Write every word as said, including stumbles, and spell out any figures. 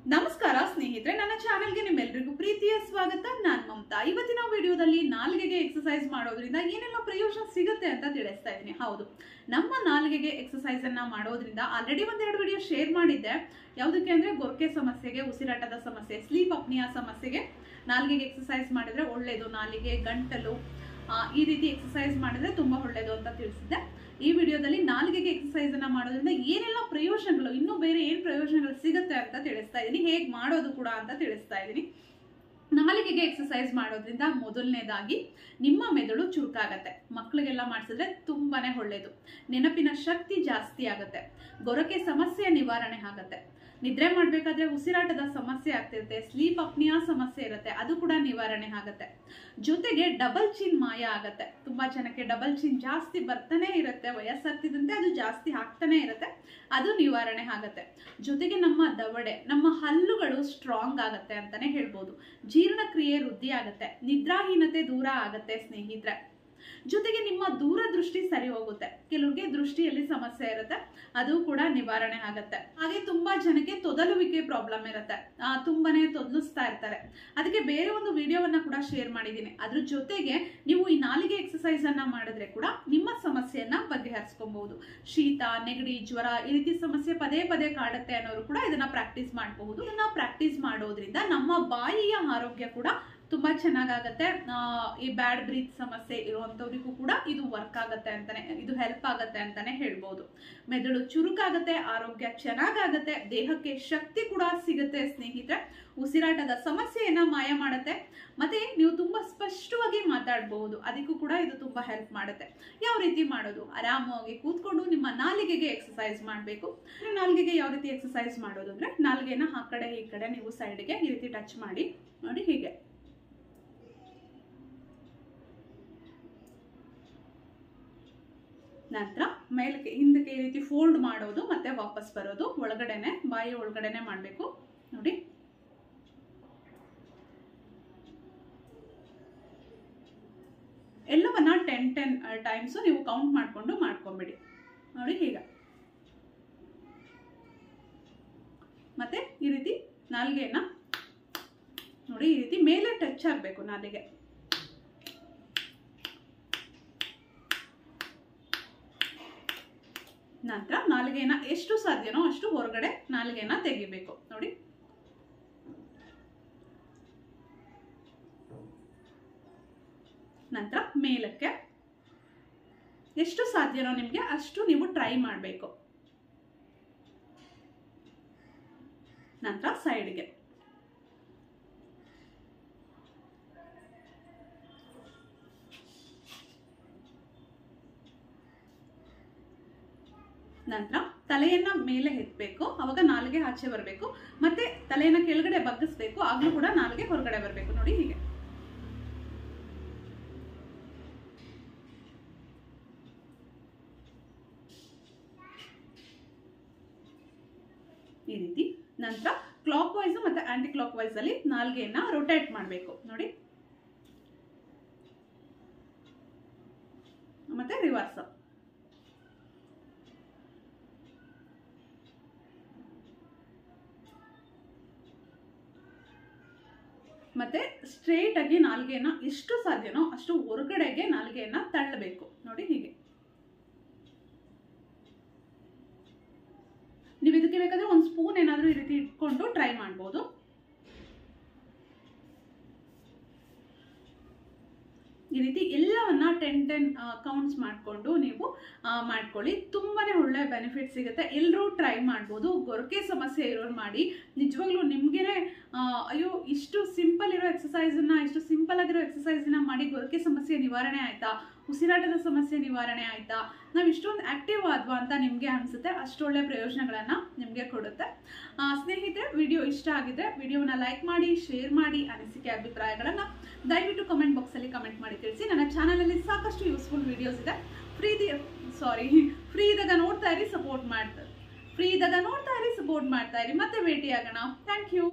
ನಮಸ್ಕಾರ ಸ್ನೇಹಿತರೆ, ನನ್ನ ಚಾನೆಲ್ಗೆ ನಿಮ್ಮೆಲ್ಲರಿಗೂ ಪ್ರೀತಿಯ ಸ್ವಾಗತ. ನಾನು ಮಮತಾ. ಇವತ್ತಿನ ವಿಡಿಯೋದಲ್ಲಿ ನಾಲಿಗೆಗೆ ಎಕ್ಸರ್ಸೈಸ್ ಮಾಡೋದ್ರಿಂದ ಏನೆಲ್ಲ ಪ್ರಯೋಜನ ಸಿಗುತ್ತೆ ಅಂತ ತಿಳಿಸ್ತಾ ಇದ್ದೀನಿ. ಹೌದು, ನಮ್ಮ ನಾಲಿಗೆಗೆ ಎಕ್ಸರ್ಸೈಸ್ ಅನ್ನ ಮಾಡೋದ್ರಿಂದ ಆಲ್ರೆಡಿ ಒಂದೆರಡು ವಿಡಿಯೋ ಶೇರ್ ಮಾಡಿದ್ದೆ. ಯಾವುದಕ್ಕೆ ಅಂದ್ರೆ ಗೊರಕೆ ಸಮಸ್ಯೆಗೆ, ಉಸಿರಾಟದ ಸಮಸ್ಯೆ, ಸ್ಲೀಪ್ ಅಪ್ನಿಯಾ ಸಮಸ್ಯೆಗೆ ನಾಲಿಗೆಗೆ ಎಕ್ಸರ್ಸೈಸ್ ಮಾಡಿದ್ರೆ ಒಳ್ಳೇದು. ನಾಲಿಗೆ, ಗಂಟಲು ಈ ರೀತಿ ಎಕ್ಸರ್ಸೈಸ್ ಮಾಡಿದ್ರೆ ತುಂಬಾ ಒಳ್ಳೇದು ಅಂತ ತಿಳಿಸಿದ್ದೆ. ಈ ವಿಡಿಯೋದಲ್ಲಿ ನಾಲಿಗೆಗೆ ಎಕ್ಸರ್ಸೈಸ್ ಅನ್ನ ಮಾಡೋದ್ರಿಂದ ಏನೆಲ್ಲ ಪ್ರಯೋಜನಗಳು, ಇನ್ನೂ ಬೇರೆ ಏನ್ ಪ್ರಯೋಜನಗಳು ಸಿಗುತ್ತೆ ಅಂತ ತಿಳಿಸ್ತಾ ಇದ್ದೀನಿ, ಹೇಗ್ ಮಾಡೋದು ಕೂಡ ಅಂತ ತಿಳಿಸ್ತಾ ಇದ್ದೀನಿ. ನಾಲಿಗೆಗೆ ಎಕ್ಸರ್ಸೈಸ್ ಮಾಡೋದ್ರಿಂದ ಮೊದಲನೇದಾಗಿ ನಿಮ್ಮ ಮೆದುಳು ಚುರುಕಾಗತ್ತೆ. ಮಕ್ಕಳಿಗೆಲ್ಲ ಮಾಡಿಸಿದ್ರೆ ತುಂಬಾನೇ ಒಳ್ಳೇದು. ನೆನಪಿನ ಶಕ್ತಿ ಜಾಸ್ತಿ ಆಗುತ್ತೆ. ಗೊರಕೆ ಸಮಸ್ಯೆ ನಿವಾರಣೆ ಆಗುತ್ತೆ. ನಿದ್ರೆ ಮಾಡ್ಬೇಕಾದ್ರೆ ಉಸಿರಾಟದ ಸಮಸ್ಯೆ ಆಗ್ತಿರುತ್ತೆ, ಸ್ಲೀಪ್ ಅಪ್ನಿಯಾ ಸಮಸ್ಯೆ ಇರುತ್ತೆ, ಅದು ಕೂಡ ನಿವಾರಣೆ ಆಗುತ್ತೆ. ಜೊತೆಗೆ ಡಬಲ್ ಚಿನ್ ಮಾಯ ಆಗತ್ತೆ. ತುಂಬಾ ಜನಕ್ಕೆ ಡಬಲ್ ಚಿನ್ ಜಾಸ್ತಿ ಬರ್ತಾನೆ ಇರುತ್ತೆ, ವಯಸ್ಸಾಗ್ತಿದ್ದಂತೆ ಅದು ಜಾಸ್ತಿ ಆಗ್ತಾನೆ ಇರುತ್ತೆ, ಅದು ನಿವಾರಣೆ ಆಗುತ್ತೆ. ಜೊತೆಗೆ ನಮ್ಮ ದವಡೆ, ನಮ್ಮ ಹಲ್ಲುಗಳು ಸ್ಟ್ರಾಂಗ್ ಆಗತ್ತೆ ಅಂತಾನೆ ಹೇಳ್ಬೋದು. ಜೀರ್ಣಕ್ರಿಯೆ ವೃದ್ಧಿ ಆಗುತ್ತೆ. ನಿದ್ರಾಹೀನತೆ ದೂರ ಆಗತ್ತೆ ಸ್ನೇಹಿತರೆ. ಜೊತೆಗೆ ನಿಮ್ಮ ದೂರದೃಷ್ಟಿ ಸರಿ ಹೋಗುತ್ತೆ. ಕೆಲವ್ರಿಗೆ ದೃಷ್ಟಿಯಲ್ಲಿ ಸಮಸ್ಯೆ ಇರುತ್ತೆ, ಅದು ಕೂಡ ನಿವಾರಣೆ ಆಗುತ್ತೆ. ಹಾಗೆ ತುಂಬಾ ಜನಕ್ಕೆ ತೊದಲುವಿಕೆ ಪ್ರಾಬ್ಲಮ್ ಇರುತ್ತೆ, ಆ ತುಂಬಾನೇ ತೊದಲಿಸ್ತಾ ಇರ್ತಾರೆ. ಅದಕ್ಕೆ ಬೇರೆ ಒಂದು ವಿಡಿಯೋವನ್ನ ಕೂಡ ಶೇರ್ ಮಾಡಿದ್ದೀನಿ. ಅದ್ರ ಜೊತೆಗೆ ನೀವು ಈ ನಾಲಿಗೆ ಎಕ್ಸರ್ಸೈಸ್ ಅನ್ನ ಮಾಡಿದ್ರೆ ಕೂಡ ನಿಮ್ಮ ಸಮಸ್ಯೆಯನ್ನ ಬಗೆಹರಿಸ್ಕೊಬಹುದು. ಶೀತ, ನೆಗಡಿ, ಜ್ವರ ಈ ರೀತಿ ಸಮಸ್ಯೆ ಪದೇ ಪದೇ ಕಾಡುತ್ತೆ ಅನ್ನೋರು ಕೂಡ ಇದನ್ನ ಪ್ರಾಕ್ಟೀಸ್ ಮಾಡಬಹುದು. ಇದನ್ನ ಪ್ರಾಕ್ಟೀಸ್ ಮಾಡೋದ್ರಿಂದ ನಮ್ಮ ಬಾಯಿಯ ಆರೋಗ್ಯ ಕೂಡ ತುಂಬಾ ಚೆನ್ನಾಗಾಗತ್ತೆ. ಈ ಬ್ಯಾಡ್ ಬ್ರೀತ್ ಸಮಸ್ಯೆ ಇರುವಂತವ್ರಿಗೂ ಕೂಡ ಇದು ವರ್ಕ್ ಆಗತ್ತೆ ಅಂತಾನೆ, ಇದು ಹೆಲ್ಪ್ ಆಗತ್ತೆ ಅಂತಾನೆ ಹೇಳ್ಬೋದು. ಮೆದುಳು ಚುರುಕಾಗತ್ತೆ, ಆರೋಗ್ಯ ಚೆನ್ನಾಗಾಗತ್ತೆ, ದೇಹಕ್ಕೆ ಶಕ್ತಿ ಕೂಡ ಸಿಗುತ್ತೆ ಸ್ನೇಹಿತರೆ. ಉಸಿರಾಟದ ಸಮಸ್ಯೆಯನ್ನ ಮಾಯ ಮಾಡುತ್ತೆ. ಮತ್ತೆ ನೀವು ತುಂಬಾ ಸ್ಪಷ್ಟವಾಗಿ ಮಾತಾಡಬಹುದು, ಅದಕ್ಕೂ ಕೂಡ ಇದು ತುಂಬಾ ಹೆಲ್ಪ್ ಮಾಡುತ್ತೆ. ಯಾವ ರೀತಿ ಮಾಡೋದು? ಆರಾಮಾಗಿ ಕೂತ್ಕೊಂಡು ನಿಮ್ಮ ನಾಲಿಗೆಗೆ ಎಕ್ಸರ್ಸೈಸ್ ಮಾಡಬೇಕು. ನಾಲಿಗೆಗೆ ಯಾವ ರೀತಿ ಎಕ್ಸರ್ಸೈಸ್ ಮಾಡೋದು ಅಂದ್ರೆ, ನಾಲಿಗೆನ ಆ ಕಡೆ ಈ ಕಡೆ ನೀವು ಸೈಡ್ಗೆ ಈ ರೀತಿ ಟಚ್ ಮಾಡಿ ನೋಡಿ, ಹೀಗೆ ನಂತರ ಮೇಲಕ್ಕೆ ಹಿಂದಕ್ಕೆ ಈ ರೀತಿ ಫೋಲ್ಡ್ ಮಾಡೋದು, ಮತ್ತೆ ವಾಪಸ್ ಬರೋದು. ಒಳಗಡೆನೆ, ಬಾಯಿ ಒಳಗಡೆನೆ ಮಾಡಬೇಕು ನೋಡಿ. ಎಲ್ಲವನ್ನ ಟೆನ್ ಟೆನ್ ಟೈಮ್ಸ್ ನೀವು ಕೌಂಟ್ ಮಾಡ್ಕೊಂಡು ಮಾಡ್ಕೊಂಬಿಡಿ ನೋಡಿ, ಹೀಗೆ. ಮತ್ತೆ ಈ ರೀತಿ ನಾಲಿಗೆಯನ್ನ ನೋಡಿ, ಈ ರೀತಿ ಮೇಲೆ ಟಚ್ ಆಗಬೇಕು ನಾಲಿಗೆ. ನಂತರ ನಾಲಿಗೆಯನ್ನ ಎಷ್ಟು ಸಾಧ್ಯನೋ ಅಷ್ಟು ಹೊರಗಡೆ ನಾಲಿಗೆಯನ್ನ ತೆಗಿಬೇಕು ನೋಡಿ. ನಂತರ ಮೇಲಕ್ಕೆ ಎಷ್ಟು ಸಾಧ್ಯನೋ ನಿಮ್ಗೆ ಅಷ್ಟು ನೀವು ಟ್ರೈ ಮಾಡಬೇಕು. ನಂತರ ಸೈಡ್ಗೆ, ನಂತರ ತಲೆಯನ್ನ ಮೇಲೆ ಎತ್ತಬೇಕು, ಅವಾಗ ನಾಲಿಗೆ ಆಚೆ ಬರಬೇಕು. ಮತ್ತೆ ತಲೆಯನ್ನ ಕೆಳಗಡೆ ಬಗ್ಗಿಸ್ಬೇಕು, ಆಗ್ಲೂ ಕೂಡ ನಾಲಿಗೆ ಹೊರಗಡೆ ಬರಬೇಕು ನೋಡಿ, ಹೀಗೆ. ಈ ರೀತಿ. ನಂತರ ಕ್ಲಾಕ್ ವೈಸ್ ಮತ್ತೆ ಆಂಟಿ ಕ್ಲಾಕ್ ವೈಸ್ ಅಲ್ಲಿ ನಾಲಿಗೆಯನ್ನ ರೊಟೇಟ್ ಮಾಡಬೇಕು ನೋಡಿ, ಮತ್ತೆ ರಿವರ್ಸ್. ಮತ್ತೆ ಸ್ಟ್ರೇಟ್ ಆಗಿ ನಾಲಿಗೆಯನ್ನ ಎಷ್ಟು ಸಾಧ್ಯನೋ ಅಷ್ಟು ಹೊರಗಡೆಗೆ ನಾಲಿಗೆಯನ್ನ ತಳ್ಳಬೇಕು ನೋಡಿ, ಹೀಗೆ. ನೀವು ಇದಕ್ಕೆ ಬೇಕಾದ್ರೆ ಒಂದು ಸ್ಪೂನ್ ಏನಾದ್ರೂ ಈ ರೀತಿ ಇಟ್ಕೊಂಡು ಟ್ರೈ ಮಾಡ್ಬೋದು. ಈ ರೀತಿ ಎಲ್ಲವನ್ನ ಟೆನ್ ಟೆನ್ ಕೌಂಟ್ಸ್ ಮಾಡಿಕೊಂಡು ನೀವು ಮಾಡ್ಕೊಳ್ಳಿ. ತುಂಬಾನೇ ಒಳ್ಳೆ ಬೆನಿಫಿಟ್ ಸಿಗುತ್ತೆ. ಎಲ್ಲರೂ ಟ್ರೈ ಮಾಡ್ಬೋದು. ಗೊರಕೆ ಸಮಸ್ಯೆ ಇರೋರು ಮಾಡಿ. ನಿಜವಾಗ್ಲೂ ನಿಮ್ಗೆನೆ ಅಯ್ಯೋ ಇಷ್ಟು ಸಿಂಪಲ್ ಇರೋ ಎಕ್ಸರ್ಸೈಸ್ ಅನ್ನ, ಇಷ್ಟು ಸಿಂಪಲ್ ಆಗಿರೋ ಎಕ್ಸರ್ಸೈಸ್ ನ ಮಾಡಿ ಗೊರಕೆ ಸಮಸ್ಯೆ ನಿವಾರಣೆ ಆಯ್ತಾ, ಉಸಿರಾಟದ ಸಮಸ್ಯೆ ನಿವಾರಣೆ ಆಯ್ತಾ, ನಾವು ಇಷ್ಟೊಂದು ಆಕ್ಟಿವ್ ಆದ್ವಾ ಅಂತ ನಿಮ್ಗೆ ಅನ್ಸುತ್ತೆ. ಅಷ್ಟೊಳ್ಳೆ ಪ್ರಯೋಜನಗಳನ್ನ ನಿಮ್ಗೆ ಕೊಡುತ್ತೆ. ಸ್ನೇಹಿತರೆ, ವಿಡಿಯೋ ಇಷ್ಟ ಆಗಿದ್ರೆ ವಿಡಿಯೋನ ಲೈಕ್ ಮಾಡಿ, ಶೇರ್ ಮಾಡಿ, ಅನಿಸಿಕೆ ಅಭಿಪ್ರಾಯಗಳನ್ನ ದಯವಿಟ್ಟು ಕಮೆಂಟ್ ಬಾಕ್ಸ್ ಅಲ್ಲಿ ಕಮೆಂಟ್ ಮಾಡಿ ತಿಳಿಸಿ. ನನ್ನ ಚಾನಲ್ ಅಲ್ಲಿ ಸಾಕಷ್ಟು ಯೂಸ್ಫುಲ್ ವಿಡಿಯೋಸ್ ಇದೆ. ಫ್ರೀ ಸಾರಿ ಫ್ರೀ ಇದ್ದಾಗ ನೋಡ್ತಾ ಇರಿ, ಸಪೋರ್ಟ್ ಮಾಡ್ತಾರೆ ಫ್ರೀ ಇದ್ದಾಗ ನೋಡ್ತಾ ಇರಿ, ಸಪೋರ್ಟ್ ಮಾಡ್ತಾ ಇರಿ. ಮತ್ತೆ ಭೇಟಿ ಆಗೋಣ. Thank you.